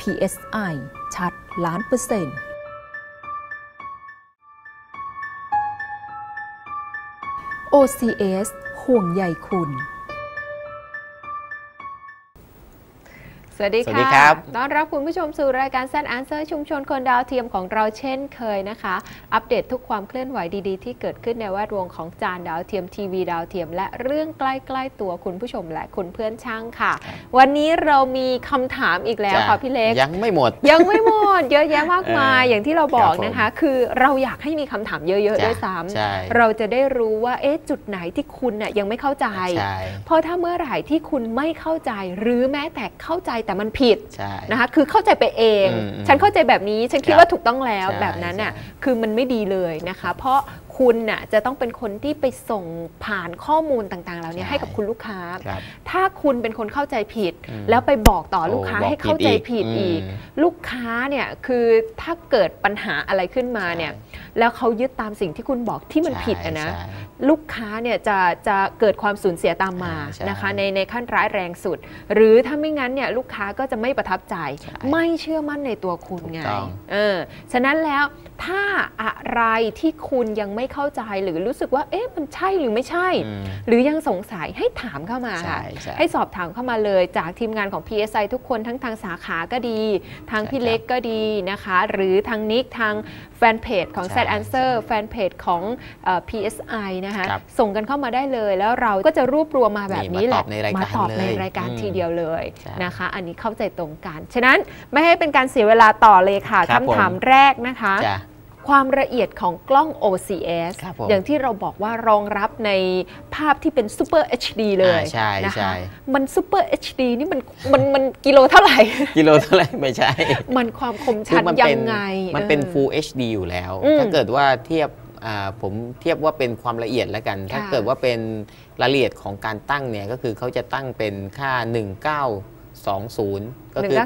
PSI ชัด1,000,000%OCS ห่วงใยคุณสวัสดีค่ะต้อนรับคุณผู้ชมสู่รายการ Set Answer ชุมชนคนดาวเทียมของเราเช่นเคยนะคะอัปเดตทุกความเคลื่อนไหวดีๆที่เกิดขึ้นในแวดวงของจานดาวเทียมทีวีดาวเทียมและเรื่องใกล้ๆตัวคุณผู้ชมและคุณเพื่อนช่างค่ะวันนี้เรามีคำถามอีกแล้วค่ะพี่เล็กยังไม่หมดเยอะแยะมากมายอย่างที่เราบอกนะคะคือเราอยากให้มีคำถามเยอะๆด้วยซ้ำเราจะได้รู้ว่าจุดไหนที่คุณน่ยยังไม่เข้าใจเพราะถ้าเมื่อไหร่ที่คุณไม่เข้าใจหรือแม้แต่เข้าใจแต่มันผิดนะคะคือเข้าใจไปเองฉันเข้าใจแบบนี้ฉันคิดว่าถูกต้องแล้วแบบนั้นน่ะคือมันไม่ดีเลยนะคะเพราะคุณน่ะจะต้องเป็นคนที่ไปส่งผ่านข้อมูลต่างๆเหล่านี้ให้กับคุณลูกค้าถ้าคุณเป็นคนเข้าใจผิดแล้วไปบอกต่อลูกค้าให้เข้าใจผิดอีกลูกค้าเนี่ยคือถ้าเกิดปัญหาอะไรขึ้นมาเนี่ยแล้วเขายึดตามสิ่งที่คุณบอกที่มันผิดนะลูกค้าเนี่ยจะเกิดความสูญเสียตามมานะคะในขั้นร้ายแรงสุดหรือถ้าไม่งั้นเนี่ยลูกค้าก็จะไม่ประทับใจไม่เชื่อมั่นในตัวคุณไงฉะนั้นแล้วถ้าอะไรที่คุณยังไม่เข้าใจหรือรู้สึกว่ามันใช่หรือไม่ใช่หรือยังสงสัยให้ถามเข้ามาค่ะให้สอบถามเข้ามาเลยจากทีมงานของ PSI ทุกคนทั้งทางสาขาก็ดีทางพี่เล็กก็ดีนะคะหรือทางนิกทางแฟนเพจของ Set Answer แฟนเพจของ PSI นะคะส่งกันเข้ามาได้เลยแล้วเราก็จะรวบรวมมาแบบนี้แหละมาตอบในรายการทีเดียวเลยนะคะอันนี้เข้าใจตรงกันฉะนั้นไม่ให้เป็นการเสียเวลาต่อเลยค่ะคำถามแรกนะคะความละเอียดของกล้อง OCS อย่างที่เราบอกว่ารองรับในภาพที่เป็น Super HD เลยนะคะมัน Super HD นี่มันกิโลเท่าไหร่ไม่ใช่มันความคมชัดยังไงมันเป็น Full HD อยู่แล้วถ้าเกิดว่าเทียบผมเทียบว่าเป็นความละเอียดแล้วกันถ้าเกิดว่าเป็นรายละเอียดของการตั้งเนี่ยก็คือเขาจะตั้งเป็นค่า1920ก็คือ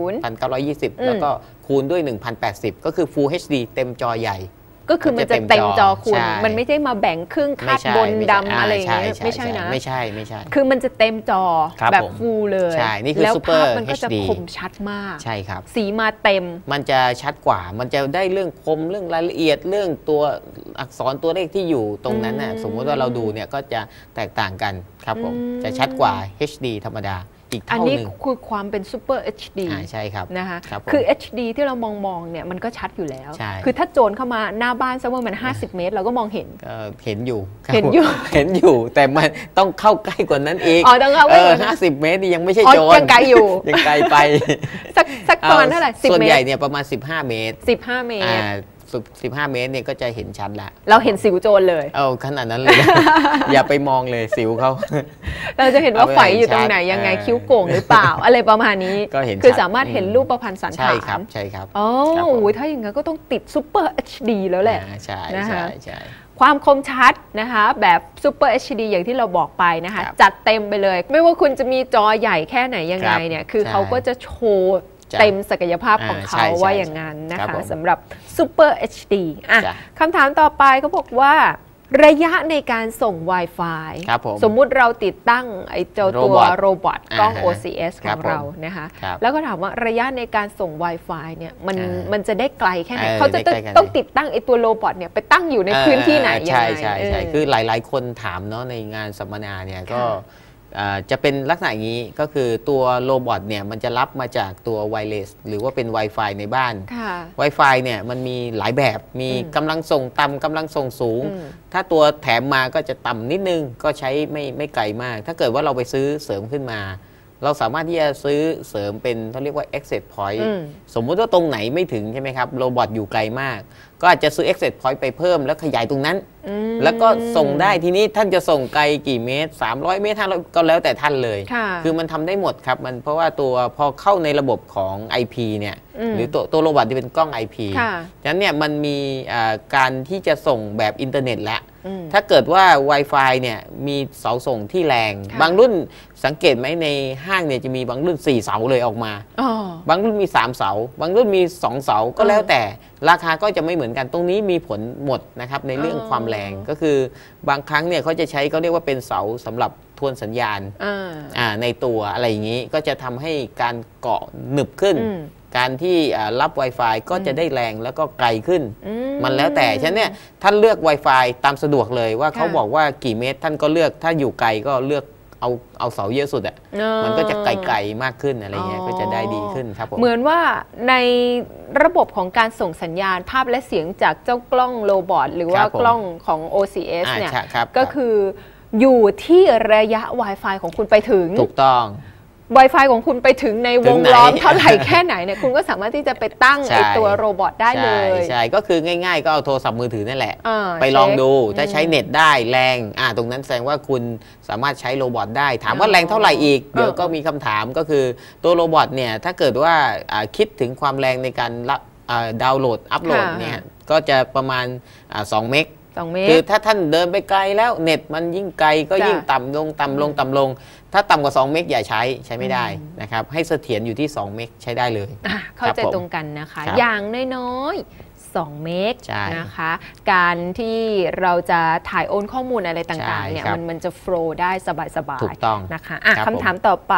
1920แล้วก็คูณด้วย1080ก็คือ Full HD เต็มจอใหญ่ก็คือมันจะเต็มจอคุณมันไม่ใช่มาแบ่งครึ่งคาดบนดำอะไรอย่างเงี้ยไม่ใช่นะไม่ใช่คือมันจะเต็มจอแบบฟูลเลยใช่นี่คือ Super มันก็จะคมชัดมากใช่ครับสีมาเต็มมันจะชัดกว่ามันจะได้เรื่องคมเรื่องรายละเอียดเรื่องตัวอักษรตัวเลขที่อยู่ตรงนั้นน่ะสมมติว่าเราดูเนี่ยก็จะแตกต่างกันครับผมจะชัดกว่า HD ธรรมดาอันนี้คือความเป็น Super HD ใช่ครับนะคะคือ HD ที่เรามองเนี่ยมันก็ชัดอยู่แล้วคือถ้าโจรเข้ามาหน้าบ้านซะว่ามัน50 เมตรเราก็มองเห็นเห็นอยู่แต่มันต้องเข้าใกล้กว่านั้นอีกต้องเข้าใกล้ 50 เมตรนี่ยังไม่ใช่โจรยังไกลอยู่ยังไกลไปสักประมาณเท่าไหร่10 เมตรส่วนใหญ่เนี่ยประมาณ15 เมตร 15 เมตร 15 เมตรเนี่ยก็จะเห็นชัดละเราเห็นสิวโจรเลยขนาดนั้นเลยอย่าไปมองเลยสิวเขาเราจะเห็นว่าไฝอยู่ตรงไหนยังไงคิ้วโก่งหรือเปล่าอะไรประมาณนี้คือสามารถเห็นรูปประพันธ์สันฐานใช่ครับถ้าอย่างนั้นก็ต้องติด Super HD แล้วแหละใช่ความคมชัดนะคะแบบ Super HD อย่างที่เราบอกไปนะคะจัดเต็มไปเลยไม่ว่าคุณจะมีจอใหญ่แค่ไหนยังไงเนี่ยคือเขาก็จะโชว์เต็มศักยภาพของเขาว่าอย่างนั้นนะคะสำหรับ Super HD คำถามต่อไปเขาบอกว่าระยะในการส่ง Wi-Fi สมมุติเราติดตั้งไอ้เจ้าตัวโรบอทกล้อง OCS ของเรานะคะแล้วก็ถามว่าระยะในการส่ง Wi-Fi เนี่ยมันจะได้ไกลแค่ไหนเขาจะต้องติดตั้งไอ้ตัวโรบอทเนี่ยไปตั้งอยู่ในพื้นที่ไหนยังไงใช่คือหลายๆคนถามเนาะในงานสัมมนาเนี่ยก็จะเป็นลักษณะอย่างนี้ก็คือตัวโรบอทเนี่ยมันจะรับมาจากตัวไวเลสหรือว่าเป็น Wi-Fi ในบ้าน Wi-Fi เนี่ยมันมีหลายแบบมีกำลังส่งต่ำกำลังส่งสูงถ้าตัวแถมมาก็จะต่ำนิดนึงก็ใช้ไม่ไกลมากถ้าเกิดว่าเราไปซื้อเสริมขึ้นมาเราสามารถที่จะซื้อเสริมเป็นเขาเรียกว่า access point สมมุติว่าตรงไหนไม่ถึงใช่ไหมครับโรบอทอยู่ไกลมากก็อาจจะซื้อ access point ไปเพิ่มแล้วขยายตรงนั้นแล้วก็ส่งได้ทีนี้ท่านจะส่งไกลกี่เมตร300 เมตร500ก็แล้วแต่ท่านเลยคือมันทำได้หมดครับมันเพราะว่าตัวพอเข้าในระบบของ IP เนี่ยหรือตัวโรบอทที่เป็นกล้อง IP ฉะนั้นเนี่ยมันมีการที่จะส่งแบบอินเทอร์เน็ตแล้วถ้าเกิดว่า Wi-Fi เนี่ยมีเสาส่งที่แรงบางรุ่นสังเกตไหมในห้างเนี่ยจะมีบางรุ่น4 เสาเลยออกมาบางรุ่นมี3 เสาบางรุ่นมี2 เสาก็แล้วแต่ราคาก็จะไม่เหมือนกันตรงนี้มีผลหมดนะครับในเรื่องความแรงก็คือบางครั้งเนี่ยเขาจะใช้เขาเรียกว่าเป็นเสาสำหรับทวนสัญญาณในตัวอะไรอย่างนี้ก็จะทำให้การเกาะหนึบขึ้นการที่รับ Wi-Fi ก็จะได้แรงแล้วก็ไกลขึ้นมันแล้วแต่ฉะนั้นเนี่ยท่านเลือก Wi-Fi ตามสะดวกเลยว่าเขาบอกว่ากี่เมตรท่านก็เลือกถ้าอยู่ไกลก็เลือกเอาเสาเยอะสุดอ่ะมันก็จะไกลๆมากขึ้นอะไรเงี้ยก็จะได้ดีขึ้นครับผมเหมือนว่าในระบบของการส่งสัญญาณภาพและเสียงจากเจ้ากล้องโรบอทหรือว่ากล้องของ OCS เนี่ยก็คืออยู่ที่ระยะ Wi-Fi ของคุณไปถึงถูกต้อง Wi-Fi ของคุณไปถึงในวงล้อมเท่าไหร่แค่ไหนเนี่ยคุณก็สามารถที่จะไปตั้งไอตัวโรบอทได้เลยใช่ก็คือง่ายๆก็เอาโทรศัพท์มือถือนั่นแหละไปลองดูถ้าใช้เน็ตได้แรงตรงนั้นแสดงว่าคุณสามารถใช้โรบอทได้ถามว่าแรงเท่าไหร่อีกเดี๋ยวก็มีคำถามก็คือตัวโรบอทเนี่ยถ้าเกิดว่าคิดถึงความแรงในการดาวน์โหลดอัพโหลดเนี่ยก็จะประมาณ2 เมกคือถ้าท่านเดินไปไกลแล้วเน็ตมันยิ่งไกลก็ยิ่งต่ำลงต่ำลงต่ำลงถ้าต่ำกว่า2 เมกอย่าใช้ไม่ได้นะครับให้เสถียรอยู่ที่2 เมกใช้ได้เลยเข้าใจตรงกันนะคะอย่างน้อย2 เมกนะคะการที่เราจะถ่ายโอนข้อมูลอะไรต่างๆเนี่ยมันจะโฟลว์ได้สบายๆนะคะคำถามต่อไป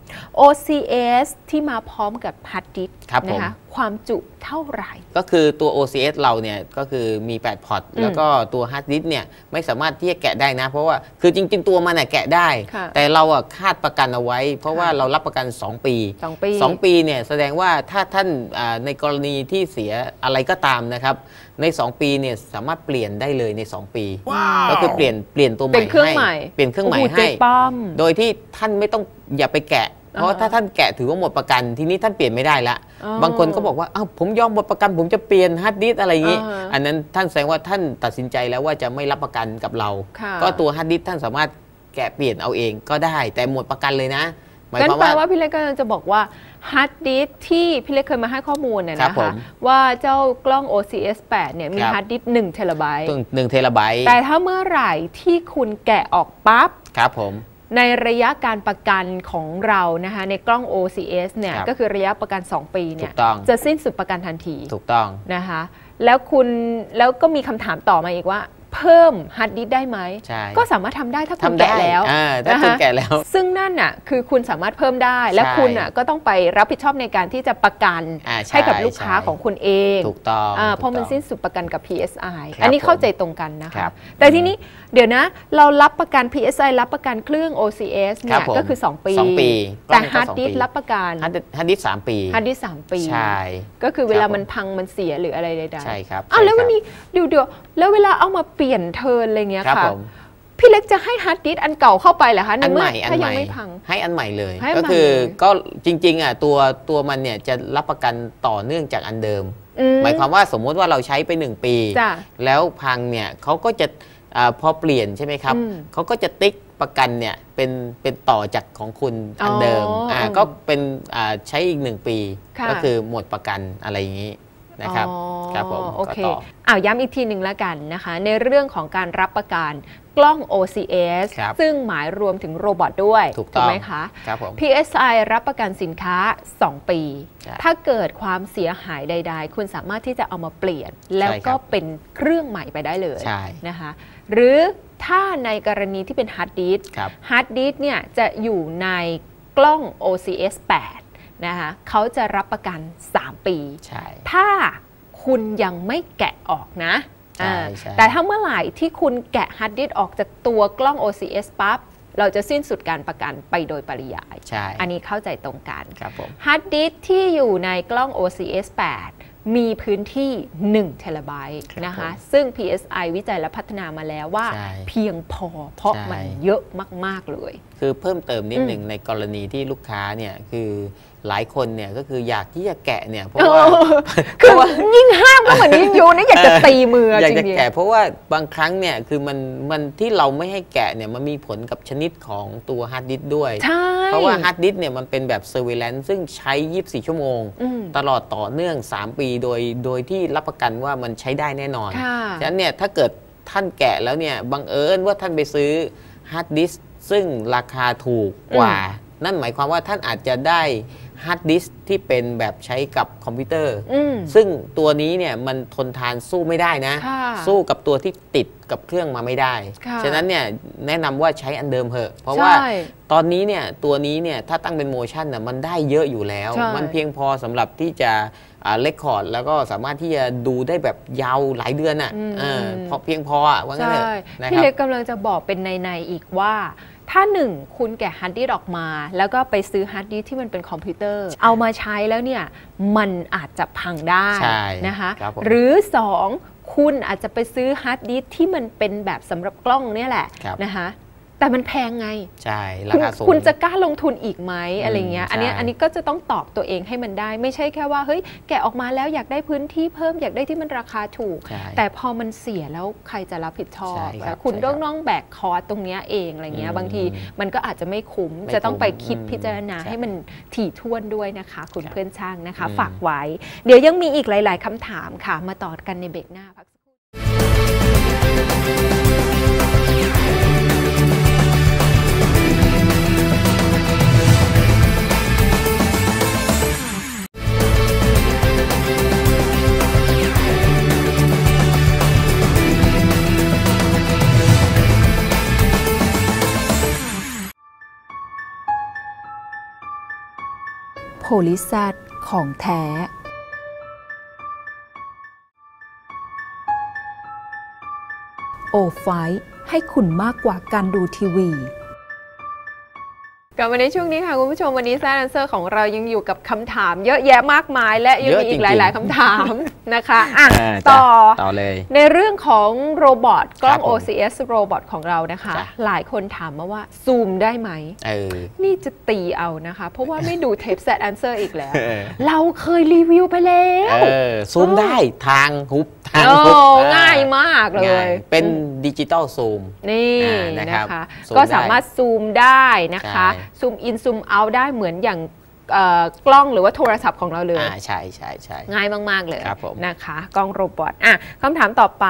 OCS ที่มาพร้อมกับฮาร์ดดิสก์นะคะความจุเท่าไหร่ก็คือตัว OCS เราเนี่ยก็คือมี8 พอร์ตแล้วก็ตัวฮาร์ดดิสก์เนี่ยไม่สามารถที่จะแกะได้นะเพราะว่าคือจริงๆตัวมันแกะได้แต่เราคาดประกันเอาไว้เพราะว่าเรารับประกัน2 ปี2 ปีเนี่ยแสดงว่าถ้าท่านในกรณีที่เสียอะไรก็ตามนะครับใน2 ปีเนี่ยสามารถเปลี่ยนได้เลยใน2 ปีก็คือเปลี่ยนตัวใหม่ให้เปลี่ยนเครื่องใหม่ให้โดยที่ท่านไม่ต้องอย่าไปแกะเพราะถ้าท่านแกะถือว่าหมดประกันทีนี้ท่านเปลี่ยนไม่ได้ละบางคนก็บอกว่าอ้าวผมยอมหมดประกันผมจะเปลี่ยนฮาร์ดดิสก์อะไรอย่างนี้อันนั้นท่านแสดงว่าท่านตัดสินใจแล้วว่าจะไม่รับประกันกับเราก็ตัวฮาร์ดดิสก์ท่านสามารถแกะเปลี่ยนเอาเองก็ได้แต่หมดประกันเลยนะงั้นแปลว่าพี่เล็กก็จะบอกว่าฮาร์ดดิสก์ที่พี่เล็กเคยมาให้ข้อมูลนะคะว่าเจ้ากล้อง OCS 8เนี่ยมีฮาร์ดดิสก์1 เทราไบต์ 1 เทราไบต์แต่ถ้าเมื่อไหร่ที่คุณแกะออกปั๊บครับผมในระยะการประกันของเรานะคะในกล้อง OCS เนี่ยก็คือระยะประกัน2 ปีเนี่ยจะสิ้นสุดประกันทันทีถูกต้องนะคะแล้วก็มีคำถามต่อมาอีกว่าเพิ่มฮาร์ดดิสก์ได้ไหมก็สามารถทำได้ถ้าคุณแกะแล้วซึ่งนั่นน่ะคือคุณสามารถเพิ่มได้และคุณน่ะก็ต้องไปรับผิดชอบในการที่จะประกันให้กับลูกค้าของคุณเองถูกต้องเพราะมันสิ้นสุดประกันกับ PSI อันนี้เข้าใจตรงกันนะคะแต่ทีนี้เดี๋ยวนะเรารับประกัน PSI รับประกันเครื่อง OCS เนี่ยก็คือ2 ปีแต่ฮาร์ดดิสก์รับประกันฮาร์ดดิสก์3 ปีฮาร์ดดิสก์3 ปีใช่ก็คือเวลามันพังมันเสียหรืออะไรใดๆใช่ครับแล้ววันนี้เดี๋ยวแล้วเวลาเอามาเปลี่ยนเทิร์นอะไรเงี้ยค่ะพี่เล็กจะให้ฮาร์ดดิสก์อันเก่าเข้าไปเหรอคะอันใหม่ถ้ายังไม่พังให้อันใหม่เลยก็คือก็จริงๆตัวมันเนี่ยจะรับประกันต่อเนื่องจากอันเดิมหมายความว่าสมมติว่าเราใช้ไป1 ปีแล้วพังเนี่ยเขาก็จะพอเปลี่ยนใช่ไหมครับเขาก็จะติ๊กประกันเนี่ยเป็นต่อจากของคุณอันเดิมก็เป็นใช้อีก1 ปีก็คือหมดประกันอะไรอย่างนี้นะครับครับผมโอเคย้ำอีกทีหนึ่งแล้วกันนะคะในเรื่องของการรับประกันกล้อง OCS ซึ่งหมายรวมถึงโรบอทด้วยถูกไหมคะ PSI รับประกันสินค้า2 ปีถ้าเกิดความเสียหายใดๆคุณสามารถที่จะเอามาเปลี่ยนแล้วก็เป็นเครื่องใหม่ไปได้เลยนะคะหรือถ้าในกรณีที่เป็นฮาร์ดดิสก์เนี่ยจะอยู่ในกล้อง OCS 8นะคะเขาจะรับประกัน3 ปีถ้าคุณยังไม่แกะออกนะแต่ถ้าเมื่อไหร่ที่คุณแกะฮาร์ดดิสก์ออกจากตัวกล้อง OCS ปั๊บเราจะสิ้นสุดการประกันไปโดยปริยายอันนี้เข้าใจตรงกันฮาร์ดดิสก์ที่อยู่ในกล้อง OCS 8มีพื้นที่1 เทราไบต์นะคะซึ่ง PSI วิจัยและพัฒนามาแล้วว่าเพียงพอเพราะมันเยอะมากๆเลยคือเพิ่มเติมนิดหนึ่งในกรณีที่ลูกค้าเนี่ยคือหลายคนเนี่ยก็คืออยากที่จะแกะเนี่ยเพราะว่ายิ่งห้ามก็เหมือนยิ่งยูนะอยากจะตีมืออยากจะแกะเพราะว่าบางครั้งเนี่ยคือมันที่เราไม่ให้แกะเนี่ยมันมีผลกับชนิดของตัวฮาร์ดดิสก์ด้วยเพราะว่าฮาร์ดดิสก์เนี่ยมันเป็นแบบเซอร์เวลแลนซ์ซึ่งใช้24 ชั่วโมงตลอดต่อเนื่อง3 ปีโดยที่รับประกันว่ามันใช้ได้แน่นอนฉะนั้นเนี่ยถ้าเกิดท่านแกะแล้วเนี่ยบังเอิญว่าท่านไปซื้อฮาร์ดดิสก์ซึ่งราคาถูกกว่านั่นหมายความว่าท่านอาจจะได้ฮาร์ดดิสก์ที่เป็นแบบใช้กับคอมพิวเตอร์ซึ่งตัวนี้เนี่ยมันทนทานสู้ไม่ได้นะสู้กับตัวที่ติดกับเครื่องมาไม่ได้ฉะนั้นเนี่ยแนะนำว่าใช้อันเดิมเถอะเพราะว่าตอนนี้เนี่ยตัวนี้เนี่ยถ้าตั้งเป็นโมชั่นน่ะมันได้เยอะอยู่แล้วมันเพียงพอสำหรับที่จะเรคคอร์ดแล้วก็สามารถที่จะดูได้แบบยาวหลายเดือนอ่ะเพราะเพียงพออ่ะว่างั้นเถอะพี่เล็กกำลังจะบอกเป็นในอีกว่าถ้าหนึ่งคุณแกะฮาร์ดดิสก์ออกมาแล้วก็ไปซื้อฮาร์ดดิสก์ที่มันเป็นคอมพิวเตอร์เอามาใช้แล้วเนี่ยมันอาจจะพังได้นะคะหรือ2คุณอาจจะไปซื้อฮาร์ดดิสก์ที่มันเป็นแบบสำหรับกล้องเนี่ยแหละนะคะแต่มันแพงไงใช่ราคาสูงคุณจะกล้าลงทุนอีกไหมอะไรเงี้ยอันนี้ก็จะต้องตอบตัวเองให้มันได้ไม่ใช่แค่ว่าเฮ้ยแกะออกมาแล้วอยากได้พื้นที่เพิ่มอยากได้ที่มันราคาถูกแต่พอมันเสียแล้วใครจะรับผิดชอบคุณต้องแบกคอสตรงนี้เองอะไรเงี้ยบางทีมันก็อาจจะไม่คุ้มจะต้องไปคิดพิจารณาให้มันถี่ถ้วนด้วยนะคะคุณเพื่อนช่างนะคะฝากไว้เดี๋ยวยังมีอีกหลายๆคำถามค่ะมาต่อกันในเบรกหน้าพักสักครู่โพลิซัสของแท้โอไฟให้คุณมากกว่าการดูทีวีกลับมาในช่วงนี้ค่ะคุณผู้ชมวันนี้แซนแอนเซอร์ของเรายังอยู่กับคำถามเยอะแยะมากมายและยังมีอีกหลายๆคำถามนะคะต่อเลยในเรื่องของโรบอทกล้อง OCS โรบอทของเรานะคะหลายคนถามมาว่าซูมได้ไหมนี่จะตีเอานะคะเพราะว่าไม่ดูเทปแซนแอนเซอร์อีกแล้วเราเคยรีวิวไปแล้วซูมได้ทางฮุบง่ายมากเลยเป็นดิจิตอลซูมนี่นะคะก็สามารถซูมได้นะคะซูมอินซูมเอาได้เหมือนอย่างกล้องหรือว่าโทรศัพท์ของเราเลยใช่ง่ายมากๆเลยนะคะกล้องโรบอทคำถามต่อไป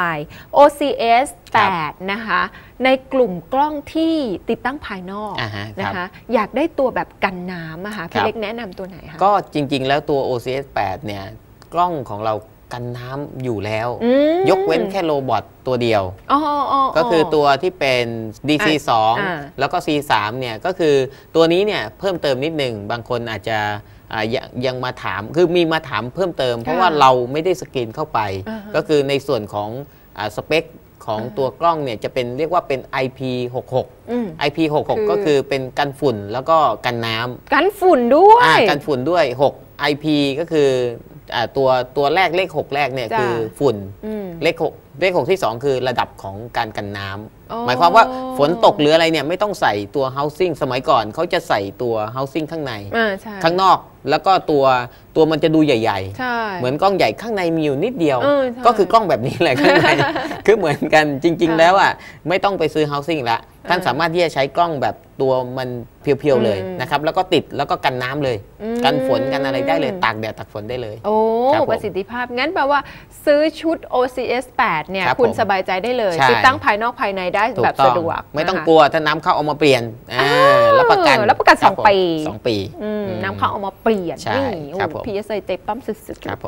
OCS 8นะคะในกลุ่มกล้องที่ติดตั้งภายนอกนะคะอยากได้ตัวแบบกันน้ำอะค่ะพี่เล็กแนะนำตัวไหนคะก็จริงๆแล้วตัว OCS 8เนี่ยกล้องของเรากันน้ำอยู่แล้วยกเว้นแค่โรบอทตัวเดียวก็คือตัวที่เป็น DC2 แล้วก็ C3 เนี่ยก็คือตัวนี้เนี่ยเพิ่มเติมนิดหนึ่งบางคนอาจจะยังมาถามคือมีมาถามเพิ่มเติมเพราะว่าเราไม่ได้สกรีนเข้าไปก็คือในส่วนของสเปคของตัวกล้องเนี่ยจะเป็นเรียกว่าเป็น IP66 IP66 ก็คือเป็นกันฝุ่นแล้วก็กันน้ำกันฝุ่นด้วยกันฝุ่นด้วย6 IP ก็คือตัวแรกเลข6แรกเนี่ยคือฝุ่นเลข6ที่2คือระดับของการกันน้ำหมายความว่าฝนตกหรืออะไรเนี่ยไม่ต้องใส่ตัว housing สมัยก่อนเขาจะใส่ตัว housing ข้างในข้างนอกแล้วก็ตัวมันจะดูใหญ่ๆเหมือนกล้องใหญ่ข้างในมีอยู่นิดเดียวก็คือกล้องแบบนี้เลยข้างในคือเหมือนกันจริงๆแล้วอ่ะไม่ต้องไปซื้อ housing ละท่านสามารถที่จะใช้กล้องแบบตัวมันเพียวๆเลยนะครับแล้วก็ติดแล้วก็กันน้ำเลยกันฝนกันอะไรได้เลยตากแดดตากฝนได้เลยโอ้ประสิทธิภาพงั้นแปลว่าซื้อชุด OCS 8เนี่ยคุณสบายใจได้เลยติดตั้งภายนอกภายในได้แบบสะดวกไม่ต้องกลัวถ้าน้ำเข้าเอามาเปลี่ยนรับประกัน 2 ปีน้ำเข้าเอามาเปลี่ยนนี่ PSI เต็มปั๊มสุดๆครับผม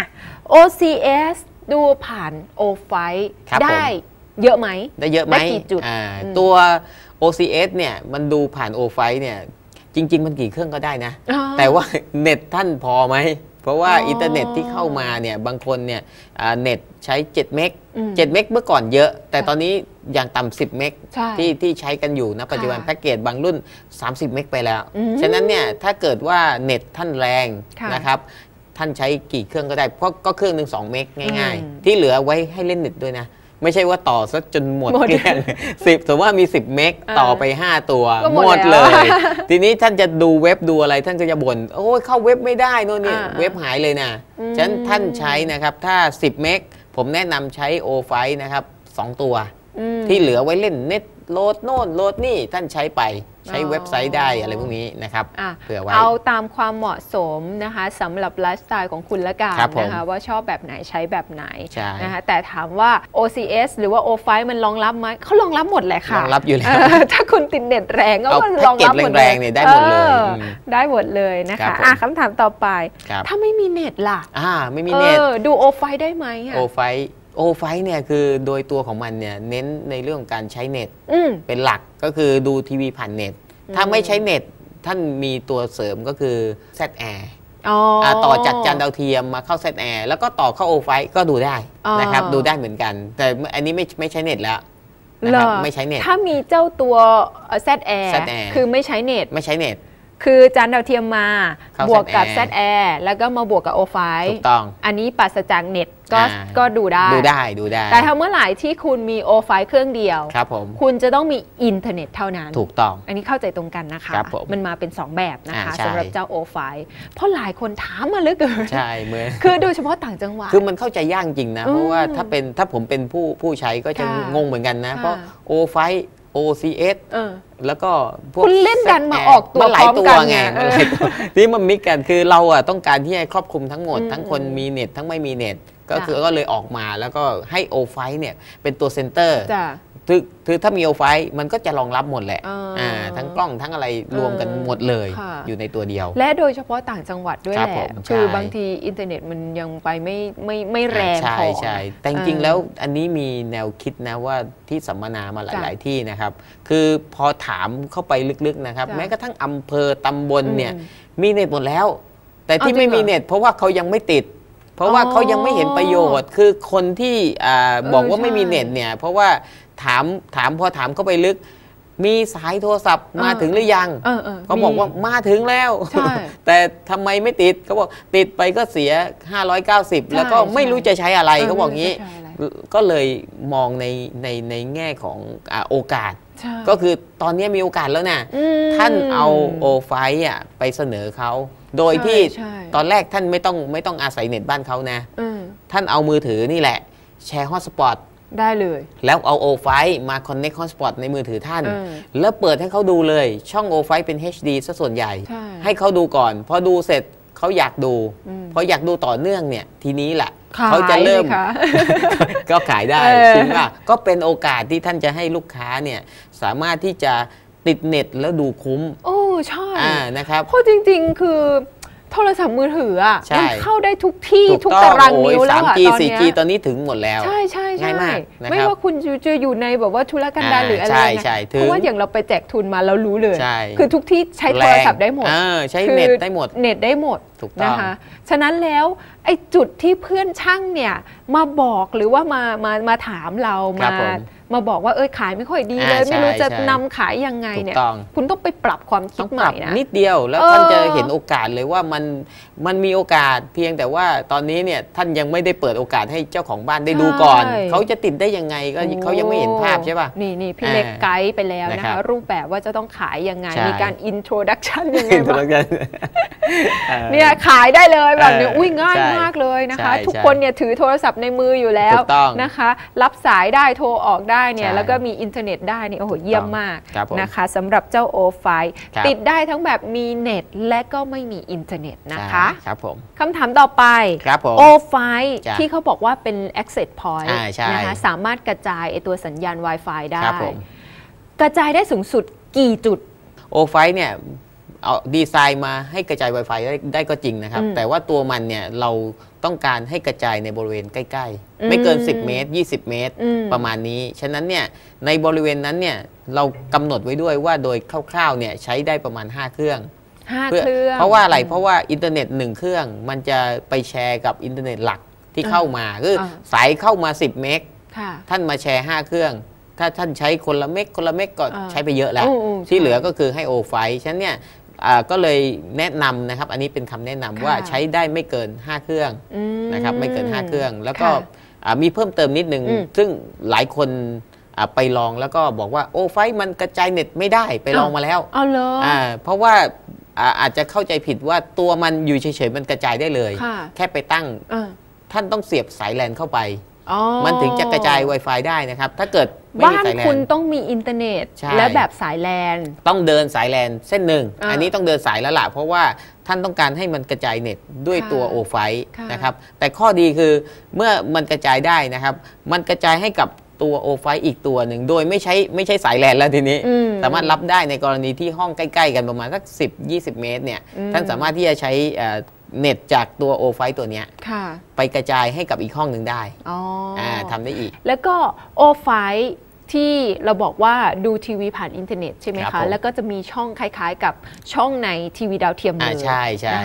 OCS ดูผ่าน O-Fight ได้เยอะไหมได้เยอะไหมตัว OCS เนี่ยมันดูผ่าน O-Fight เนี่ยจริงๆมันกี่เครื่องก็ได้นะแต่ว่าเน็ตท่านพอไหมเพราะว่าอินเทอร์เน็ตที่เข้ามาเนี่ยบางคนเนี่ยเน็ตใช้7 เมก7 เมกเมื่อก่อนเยอะแต่ตอนนี้อย่างต่ำ10 เมกที่ใช้กันอยู่นะปัจจุบันแพ็กเกจบางรุ่น30 เมกไปแล้วฉะนั้นเนี่ยถ้าเกิดว่าเน็ตท่านแรงนะครับท่านใช้กี่เครื่องก็ได้เพราะก็เครื่องหนึ่ง2 เมกง่ายๆที่เหลือไว้ให้เล่นเน็ตด้วยนะไม่ใช่ว่าต่อซะจนหมดเกลี้ยง10สมมติว่ามี10 เมกต่อไป5 ตัวหมดเลยทีนี้ท่านจะดูเว็บดูอะไรท่านก็จะบ่นโอ้ยเข้าเว็บไม่ได้โน่นนี่เว็บหายเลยนะฉะนั้นท่านใช้นะครับถ้า10 เมกผมแนะนำใช้ O-Fight นะครับ2 ตัวที่เหลือไว้เล่นเน็ตโหลดโน่นโหลดนี่ท่านใช้ไปใช้เว็บไซต์ได้อะไรพวกนี้นะครับเผื่อไว้เอาตามความเหมาะสมนะคะสำหรับไลฟ์สไตล์ของคุณละกันนะคะว่าชอบแบบไหนใช้แบบไหนนะคะแต่ถามว่า OCS หรือว่า O5 มันรองรับไหมเขารองรับหมดแหละค่ะรองรับอยู่แล้วถ้าคุณติดเน็ตแรงก็รองรับหมดแรงเนี่ยได้หมดเลยได้หมดเลยนะคะคำถามต่อไปถ้าไม่มีเน็ตล่ะไม่มีเน็ตดู O5 ได้ไหม O5 เนี่ยคือโดยตัวของมันเนี่ยเน้นในเรื่องของการใช้เน็ตเป็นหลักก็คือดูทีวีผ่านเน็ตถ้าไม่ใช้เน็ตท่านมีตัวเสริมก็คือ ZAir ต่อจากจานดาวเทียมมาเข้า ZAir แล้วก็ต่อเข้า O5 ก็ดูได้นะครับดูได้เหมือนกันแต่อันนี้ไม่ใช้เน็ตแล้วนะครับไม่ใช้เน็ตถ้ามีเจ้าตัว ZAir คือไม่ใช้เน็ตคือจานดาวเทียมมาบวกกับ ZAir แล้วก็มาบวกกับ O5 ถูกต้องอันนี้ปราศจากเน็ตก็ดูได้แต่ถ้าเมื่อไหร่ที่คุณมี O5 เครื่องเดียวคุณจะต้องมีอินเทอร์เน็ตเท่านั้นถูกต้องอันนี้เข้าใจตรงกันนะคะมันมาเป็น2แบบนะคะสำหรับเจ้า O5 เพราะหลายคนถามมาเหลือเกินใช่เหมือนคือโดยเฉพาะต่างจังหวัดคือมันเข้าใจยากจริงนะเพราะว่าถ้าผมเป็นผู้ใช้ก็จะงงเหมือนกันนะเพราะ O5 OCS แล้วก็คุณเล่นกันมาออกตัวหลายตัวไงนี่มันมิกกันคือเราต้องการที่ให้ครอบคลุมทั้งหมดทั้งคนมีเน็ตทั้งไม่มีเน็ตก็เลยออกมาแล้วก็ให้ O5 เนี่ยเป็นตัวเซ็นเตอร์คือถ้ามี O5 มันก็จะรองรับหมดแหละทั้งกล้องทั้งอะไรรวมกันหมดเลยอยู่ในตัวเดียวและโดยเฉพาะต่างจังหวัดด้วยแหละคือบางทีอินเทอร์เน็ตมันยังไปไม่แรงพอใช่แต่จริงๆแล้วอันนี้มีแนวคิดนะว่าที่สัมมนามาหลายๆที่นะครับคือพอถามเข้าไปลึกๆนะครับแม้กระทั่งอำเภอตำบลเนี่ยมีเน็ตหมดแล้วแต่ที่ไม่มีเน็ตเพราะว่าเขายังไม่ติดเพราะว่าเขายังไม่เห็นประโยชน์คือคนที่บอกว่าไม่มีเน็ตเนี่ยเพราะว่าพอถามเข้าไปลึกมีสายโทรศัพท์มาถึงหรือยังเขาบอกว่ามาถึงแล้วแต่ทำไมไม่ติดเขาบอกติดไปก็เสีย590แล้วก็ไม่รู้จะใช้อะไรเขาบอกงี้ก็เลยมองในแง่ของโอกาสก็คือตอนนี้มีโอกาสแล้วนะท่านเอา O5 ไปเสนอเขาโดยที่ตอนแรกท่านไม่ต้องอาศัยเน็ตบ้านเขานะท่านเอามือถือนี่แหละแชร์ฮอตสปอตได้เลยแล้วเอา O5 มา Connect Hotspot ในมือถือท่านแล้วเปิดให้เขาดูเลยช่อง O5 เป็น HD ซะส่วนใหญ่ให้เขาดูก่อนพอดูเสร็จเขาอยากดูพออยากดูต่อเนื่องเนี่ยทีนี้แหละเขาจะเริ่มก็ขายได้จริงป่ะก็เป็นโอกาสที่ท่านจะให้ลูกค้าเนี่ยสามารถที่จะติดเน็ตแล้วดูคุ้มโอ้ใช่นะครับเพราะจริงๆคือโทรศัพท์มือถือมันเข้าได้ทุกที่ทุกตารางนิ้วแล้ว 3G 4G ตอนนี้ถึงหมดแล้วใช่ง่ายมากไม่ว่าคุณจะอยู่ในแบบว่าธุรกันดารหรืออะไรเพราะว่าอย่างเราไปแจกทุนมาเรารู้เลยคือทุกที่ใช้โทรศัพท์ได้หมดใช้เน็ตได้หมดนะคะฉะนั้นแล้วไอ้จุดที่เพื่อนช่างเนี่ยมาบอกหรือว่ามาถามเรามาบอกว่าขายไม่ค่อยดีเลยไม่รู้จะนำขายยังไงเนี่ยคุณต้องไปปรับความคิดใหม่นะนิดเดียวแล้วท่านจะเห็นโอกาสเลยว่ามันมีโอกาสเพียงแต่ว่าตอนนี้เนี่ยท่านยังไม่ได้เปิดโอกาสให้เจ้าของบ้านได้ดูก่อนเขาจะติดได้ยังไงก็เขายังไม่เห็นภาพใช่ป่ะนี่พี่เล็กไกด์ไปแล้วนะคะรูปแบบว่าจะต้องขายยังไงมีการอินโทรดักชั่นยังไงเนี่ยขายได้เลยแบบนี้ง่ายมากเลยนะคะทุกคนเนี่ยถือโทรศัพท์ในมืออยู่แล้วนะคะรับสายได้โทรออกได้เนี่ยแล้วก็มีอินเทอร์เน็ตได้นี่โอ้โหเยี่ยมมากนะคะสำหรับเจ้า O5 ติดได้ทั้งแบบมีเน็ตและก็ไม่มีอินเทอร์เน็ตนะคะครับผมคำถามต่อไป O5 ที่เขาบอกว่าเป็น access point นะคะสามารถกระจายตัวสัญญาณ Wi-Fi ได้กระจายได้สูงสุดกี่จุด O5 เนี่ยเอาดีไซน์มาให้กระจาย Wi-Fi ได้ก็จริงนะครับแต่ว่าตัวมันเนี่ยเราต้องการให้กระจายในบริเวณใกล้ๆไม่เกิน10 เมตร20 เมตรประมาณนี้ฉะนั้นเนี่ยในบริเวณนั้นเนี่ยเรากำหนดไว้ด้วยว่าโดยคร่าวๆเนี่ยใช้ได้ประมาณ5 เครื่องเพราะว่าอะไรเพราะว่าอินเทอร์เน็ต1เครื่องมันจะไปแชร์กับอินเทอร์เน็ตหลักที่เข้ามาคือสายเข้ามา10 เมกท่านมาแชร์5 เครื่องถ้าท่านใช้คนละเมกก็ใช้ไปเยอะแล้วที่เหลือก็คือให้ O5 ฉะนั้นเนี่ยก็เลยแนะนำนะครับอันนี้เป็นคำแนะนำว่าใช้ได้ไม่เกิน5 เครื่องนะครับไม่เกิน5 เครื่องแล้วก็มีเพิ่มเติมนิดนึงซึ่งหลายคนไปลองแล้วก็บอกว่าO5 มันกระจายเน็ตไม่ได้ไปลองมาแล้วเพราะว่าอาจจะเข้าใจผิดว่าตัวมันอยู่เฉยๆมันกระจายได้เลยแค่ไปตั้งท่านต้องเสียบสายแลนเข้าไปมันถึงจะกระจาย Wi-Fi ได้นะครับถ้าเกิดบ้านคุณต้องมีอินเทอร์เน็ตและแบบสายแลนต้องเดินสายแลนเส้นหนึ่งอันนี้ต้องเดินสายแล้วล่ะเพราะว่าท่านต้องการให้มันกระจายเน็ตด้วยตัวโอไฟนะครับแต่ข้อดีคือเมื่อมันกระจายได้นะครับมันกระจายให้กับตัวโอไฟอีกตัวหนึ่งโดยไม่ใช้สายแลนแล้วทีนี้สามารถรับได้ในกรณีที่ห้องใกล้ๆกันประมาณสัก10-20 เมตรเนี่ยท่านสามารถที่จะใช้เน็ตจากตัวโอไฟตัวเนี้ยไปกระจายให้กับอีกห้องหนึ่งได้ทำได้อีกแล้วก็โอไฟที่เราบอกว่าดูทีวีผ่านอินเทอร์เน็ตใช่ไหมคะแล้วก็จะมีช่องคล้ายๆกับช่องในทีวีดาวเทียมเลยใช่นะคะ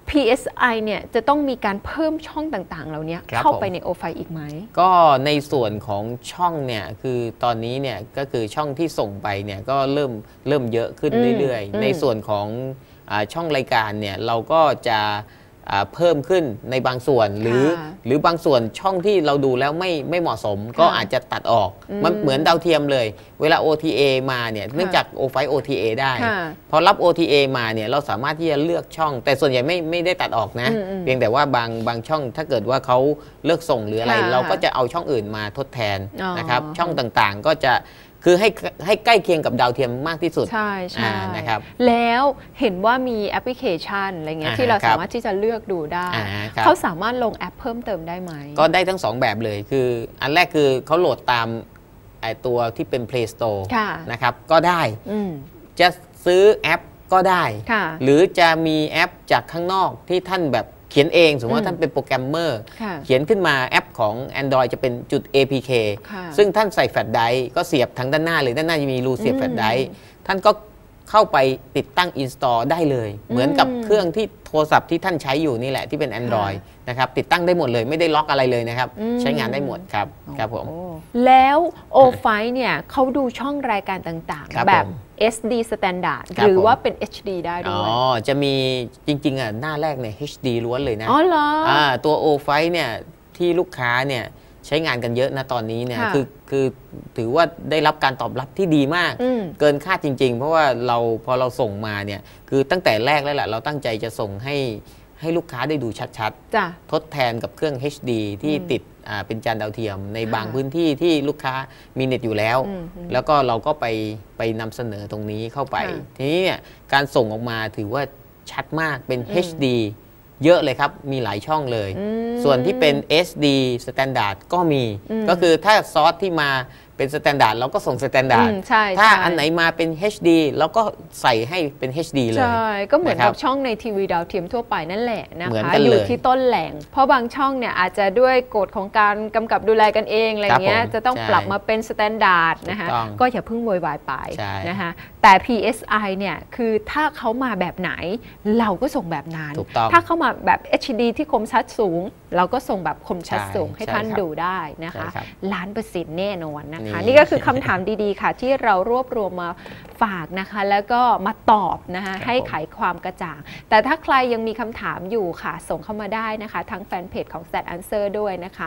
PSI เนี่ยจะต้องมีการเพิ่มช่องต่างๆเหล่านี้เข้าไปในโอไฟอีกไหมก็ในส่วนของช่องเนี่ยคือตอนนี้เนี่ยก็คือช่องที่ส่งไปเนี่ยก็เริ่มเยอะขึ้นเรื่อยๆในส่วนของช่องรายการเนี่ยเราก็จะเพิ่มขึ้นในบางส่วนหรือบางส่วนช่องที่เราดูแล้วไม่เหมาะสมก็อาจจะตัดออกมันเหมือนดาวเทียมเลยเวลา OTA มาเนี่ยเนื่องจากโอไฟ OTA ได้พอรับ OTA มาเนี่ยเราสามารถที่จะเลือกช่องแต่ส่วนใหญ่ไม่ได้ตัดออกนะเพียงแต่ว่าบางช่องถ้าเกิดว่าเขาเลิกส่งหรืออะไรเราก็จะเอาช่องอื่นมาทดแทนนะครับช่องต่างๆก็จะคือให้ใกล้เคียงกับดาวเทียมมากที่สุดใช่นะครับแล้วเห็นว่ามีแอปพลิเคชันอะไรเงี้ยที่เราสามารถที่จะเลือกดูได้เขาสามารถลงแอปเพิ่มเติมได้ไหมก็ได้ทั้ง2แบบเลยคืออันแรกคือเขาโหลดตามตัวที่เป็น Play Store นะครับก็ได้จะซื้อแอปก็ได้หรือจะมีแอปจากข้างนอกที่ท่านแบบเขียนเองสมมติว่าท่านเป็นโปรแกรมเมอร์เขียนขึ้นมาแอปของ Android จะเป็นจุด APK ซึ่งท่านใส่แฟลชไดรฟ์ก็เสียบทางด้านหน้าเลยด้านหน้าจะมีรูเสียบแฟลชไดรฟ์ท่านก็เข้าไปติดตั้ง install ได้เลยเหมือนกับเครื่องที่โทรศัพท์ที่ท่านใช้อยู่นี่แหละที่เป็น Android นะครับติดตั้งได้หมดเลยไม่ได้ล็อกอะไรเลยนะครับใช้งานได้หมดครับครับผมแล้วโอไฟเนี่ยเขาดูช่องรายการต่างๆแบบ SD Standard หรือว่าเป็น HD ได้ด้วยจะมีจริงๆหน้าแรกเนี่ย HD ล้วนเลยนะอ๋อเหรอตัวโอไฟเนี่ยที่ลูกค้าเนี่ยใช้งานกันเยอะนะตอนนี้เนี่ยคือถือว่าได้รับการตอบรับที่ดีมากเกินคาดจริงๆเพราะว่าพอเราส่งมาเนี่ยคือตั้งแต่แรกแล้วแหละเราตั้งใจจะส่งให้ลูกค้าได้ดูชัดๆทดแทนกับเครื่อง HD ที่ติดเป็นจานดาวเทียมในบางพื้นที่ที่ลูกค้ามีเน็ตอยู่แล้วแล้วก็เราก็ไปนำเสนอตรงนี้เข้าไปทีนี้เนี่ยการส่งออกมาถือว่าชัดมากเป็น HD เยอะเลยครับมีหลายช่องเลยส่วนที่เป็น SD Standard ก็มีก็คือถ้าซอสที่มาเป็นสแตนดาร์ดเราก็ส่งสแตนดาร์ดถ้าอันไหนมาเป็น HD เราก็ใส่ให้เป็น HD เลยใช่ก็เหมือนกับช่องในทีวีดาวเทียมทั่วไปนั่นแหละนะคะอยู่ที่ต้นแหล่งเพราะบางช่องเนี่ยอาจจะด้วยกฎของการกำกับดูแลกันเองอะไรเงี้ยจะต้องปรับมาเป็นสแตนดาร์ดนะคะก็อย่าเพิ่งโวยวายไปนะคะแต่ PSI เนี่ยคือถ้าเขามาแบบไหนเราก็ส่งแบบนั้นถ้าเขามาแบบ HD ที่คมชัดสูงเราก็ส่งแบบคมชัดสูงให้ท่านดูได้นะคะ1,000,000%แน่นอนนะคะนี่ก็คือคำถามดีๆค่ะที่เรารวบรวมมาฝากนะคะแล้วก็มาตอบนะคะให้ไขความกระจ่างแต่ถ้าใครยังมีคำถามอยู่ค่ะส่งเข้ามาได้นะคะทั้งแฟนเพจของ StatAnswer ด้วยนะคะ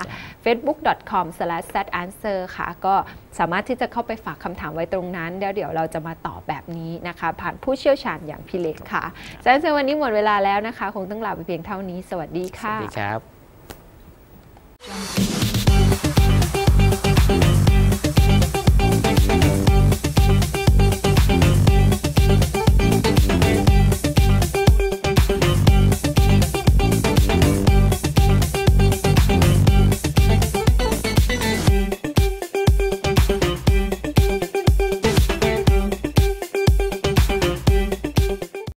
facebook.com/StatAnswer ค่ะก็สามารถที่จะเข้าไปฝากคำถามไว้ตรงนั้นเดี๋ยวเราจะมาตอบแบบนี้นะคะผ่านผู้เชี่ยวชาญอย่างพี่เล็กค่ะStatAnswerวันนี้หมดเวลาแล้วนะคะคงต้องลาไปเพียงเท่านี้สวัสดีค่ะสวัสดีครับ